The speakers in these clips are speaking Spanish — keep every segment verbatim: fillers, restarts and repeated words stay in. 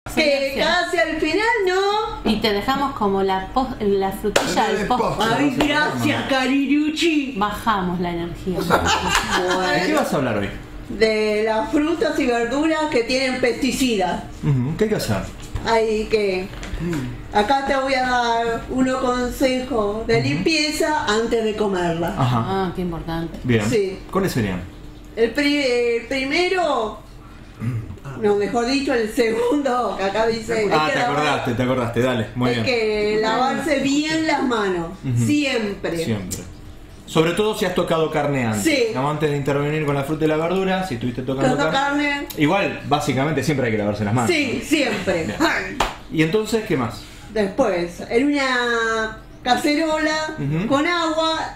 Que casi al final no. Y te dejamos como la, pos- la frutilla del postre. Ay, gracias, Cariruchi. Bajamos la energía. ¿De qué Bueno, vas a hablar hoy? de las frutas y verduras que tienen pesticidas. Ujú, ¿Qué hay que hacer? Hay que. Acá te voy a dar unos consejos de limpieza antes de comerla. Ajá. Ah, qué importante. Bien. Sí. ¿Cuáles serían? El, pri- el primero, no, mejor dicho, el segundo, que acá dice. Ah, hay que te lavar- acordaste, te acordaste, dale, muy hay bien. que lavarse bien las manos, Ujú. siempre. Siempre. Sobre todo si has tocado carne antes. Sí. Digamos, antes de intervenir con la fruta y la verdura, si estuviste tocando Tocando carne. carne. Igual, básicamente siempre hay que lavarse las manos. Sí, siempre. Bien. Y entonces, ¿qué más? Después, en una cacerola Ujú. con agua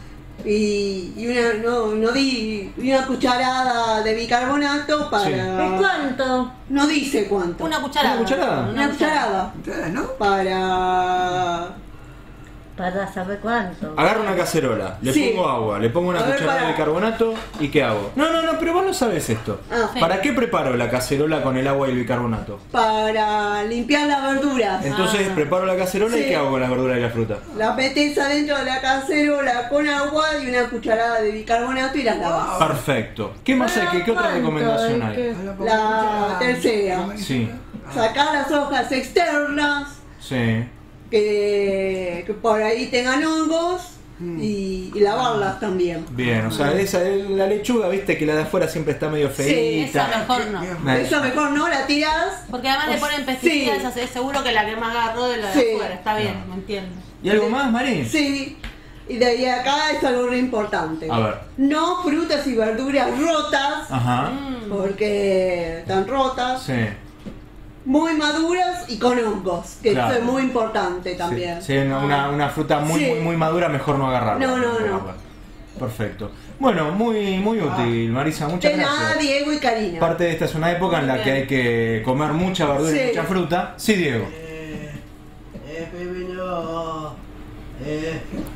y, y una, no, no di, y una cucharada de bicarbonato para. Sí. ¿De cuánto? No dice cuánto. Una cucharada. ¿Una cucharada? Una cucharada. ¿No? Para. Para saber cuánto. Agarro una cacerola, le Sí. pongo agua, le pongo una A ver, cucharada para. de bicarbonato y ¿qué hago? No, no, no, pero vos no sabes esto. Ah, Sí. ¿Para qué preparo la cacerola con el agua y el bicarbonato? para limpiar las verduras. Entonces Ah. preparo la cacerola y Sí. ¿qué hago con la verdura y la fruta? La metes adentro de la cacerola con agua y una cucharada de bicarbonato y las lavas. Perfecto. ¿Qué más hay? ¿Qué, qué otra ¿Cuánto? recomendación ¿De hay? qué? La tercera. Sí, Sacar las hojas externas sí. que, que por ahí tengan hongos y, y lavarlas también. Bien, o sea, esa la lechuga, viste que la de afuera siempre está medio Esa feita. mejor no. Nah, Eso mejor no la tirás. Porque además le ponen Sí. pesticidas, así es seguro que la que más agarró de la de Sí. afuera. Está bien, me entiendo. ¿Y algo más, Marín? Sí. Y de ahí acá es algo re importante. A ver. No frutas y verduras rotas, Ajá. porque están rotas. Sí. Muy maduras y con hongos, que Claro. eso es muy importante también. Sí, sí, una, una- una fruta muy, Sí. muy, muy madura, mejor no agarrarla. No, no, no. agarrarla. Perfecto. Bueno, muy, muy útil, Marisa, muchas De nada, gracias. Diego y Karina. Parte de esta es una época en la Muy que bien. hay que comer mucha verdura y Sí. mucha fruta. Sí, Diego. Eh, eh, primero, eh,